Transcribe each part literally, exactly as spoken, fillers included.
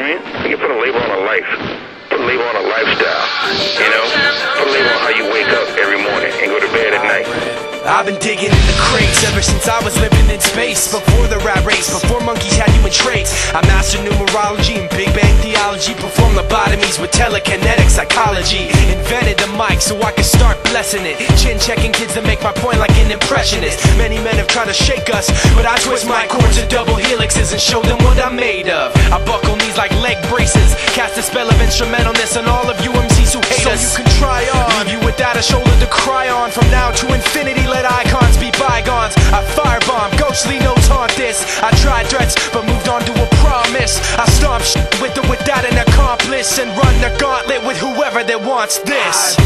I mean? You can put a label on a life. Put a label on a lifestyle. You know? Put a label on how you wake up every morning and go to bed at night. I've been digging in the crates ever since I was living in space. Before the rat race, before monkeys had human traits. I mastered numerology and Big Bang theology. Performed lobotomies with telekinetic psychology. Invented the mic so I could start blessing it. Chin checking kids to make my point like an impressionist. Many men have tried to shake us, but I twist my chords to double helixes and show them what I'm made of. I buckle knees like leg braces. Cast a spell of instrumentalness on all of you M Cs who hate so us. So you can try on. Leave you without a shoulder to cry on. From now to infinity, let icons be bygones. I firebomb, ghostly notes haunt this. I tried threats, but moved on to a promise. I stomp shit with or without an accomplice, and run the gauntlet with whoever that wants this.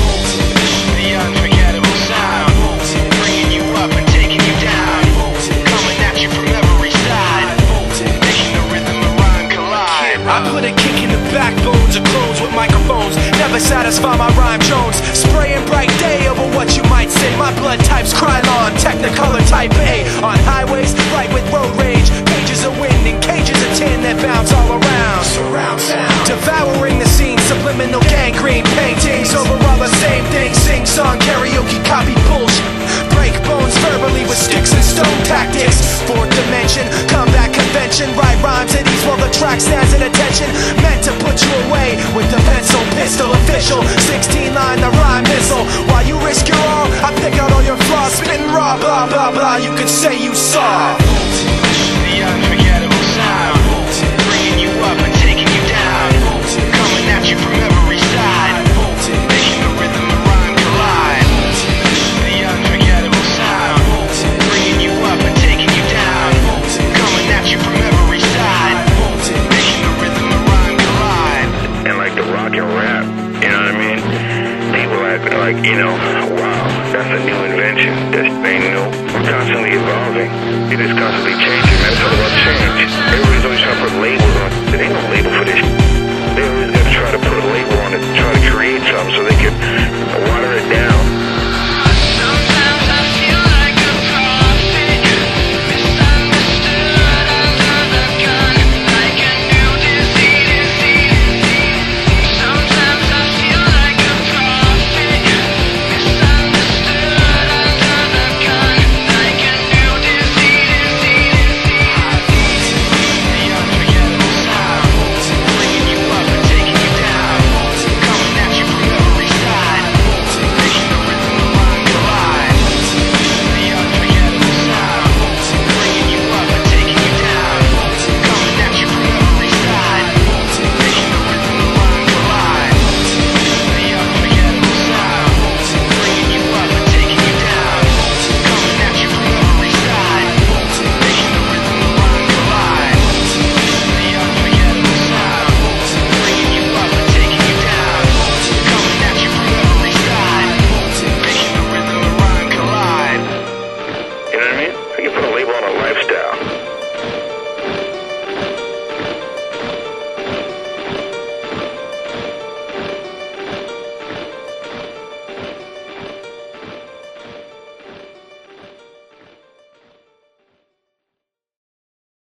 The unforgettable sound, bringing you up and taking you down, coming at you from every side, making the rhythm and rhyme collide. I put a kick in the backbones of clones with microphones. Never satisfy my rhyme drones. Spraying bright day over what you might say. My blood type's Krylon, Technicolor type A. On highways, right with road rage. Pages of wind and cages of tin that bounce all around. Surround sound. Devouring the scene, subliminal gangrene paintings. Overall the same thing, sing song, karaoke, copy bullshit. Break bones verbally with sticks and stone tactics. Fourth dimension, combat convention. Write rhymes at ease while the track stands at attention. Meant to put you away with the pencil, pistol, official. Sixteen line, the rhyme missile. While you risk your all, I pick out all your flaws. Spitting raw, blah, blah, blah, you could say you saw. The unforgettable sound, bringing you up and taking you down, coming at you from every side, making the rhythm and rhyme collide. The unforgettable sound, bringing you up and taking you down, coming at you from every side, making the rhythm and rhyme collide. And like the rock and rap, you know what I mean? People act like, you know, wow, that's a new invention. This ain't new. We're constantly evolving. It is constantly changing. That's all about change. Everybody's always trying to put labels on. There ain't no label for this. They always got to try to put a label on it, try to create something so they can